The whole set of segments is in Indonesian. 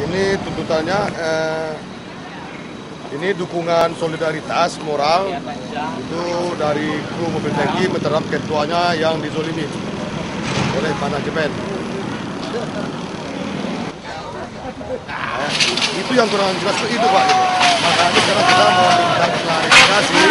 Ini tuntutannya ini dukungan solidaritas moral itu dari kru mobil tangki terhadap ketuanya yang dizolimi oleh manajemen. Itu yang kurang jelas itu Pak. Makanya sekarang kita mau minta klarifikasi.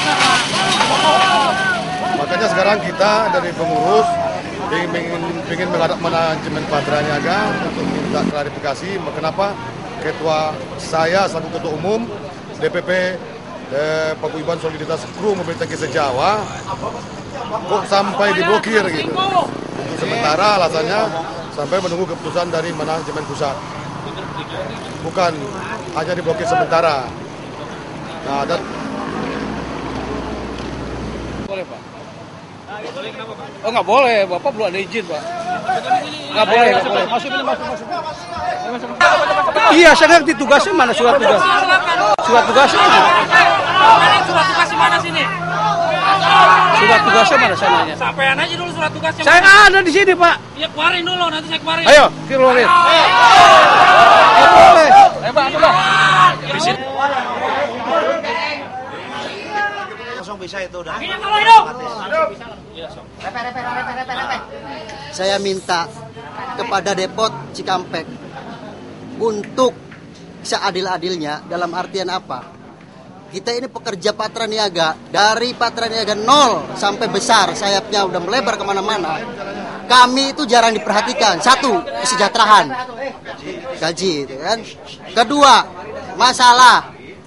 Makanya sekarang kita dari pengurus ingin menghadap manajemen Patra Niaga untuk minta klarifikasi kenapa ketua saya selaku ketua umum DPP Paguyuban Solidaritas Kru Mobil Tangki Sejawa kok sampai diblokir gitu. Untuk sementara alasannya sampai menunggu keputusan dari manajemen pusat. Bukan hanya diblokir sementara. Nah, dan boleh Pak? Oh nggak boleh, Bapak belum ada izin Pak. Nggak boleh, nggak boleh. Masuk. Iya, saya ngerti tugasnya mana surat tugas? Surat tugasnya mana? Surat tugas di mana sini? Surat tugasnya mana saya nanya? Sampean aja dulu surat tugasnya. Saya ada di sini Pak. Ya keluarin dulu, nanti saya keluarin. Ayo, keluarin. Nggak boleh. Pak, di sini. Bisa itu udah. Saya minta kepada Depot Cikampek untuk seadil-adilnya, dalam artian apa? Kita ini pekerja Patra Niaga, dari Patra Niaga 0 sampai besar, sayapnya udah melebar kemana-mana. Kami itu jarang diperhatikan. Satu, kesejahteraan, gaji, itu kan. Kedua, masalah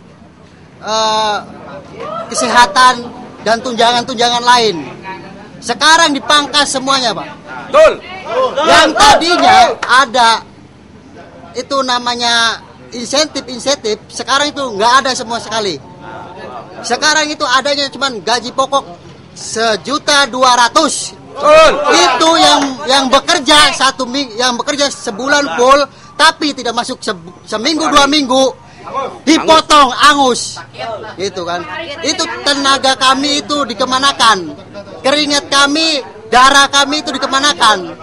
kesehatan dan tunjangan-tunjangan lain. Sekarang dipangkas semuanya, Pak. Betul. Yang tadinya ada itu namanya insentif, sekarang itu nggak ada semua sekali. Sekarang itu adanya cuman gaji pokok 1.200.000. Itu yang bekerja yang bekerja sebulan full, tapi tidak masuk seminggu 2 minggu. Dipotong angus, gitu kan? Itu tenaga kami itu dikemanakan, keringat kami, darah kami itu dikemanakan.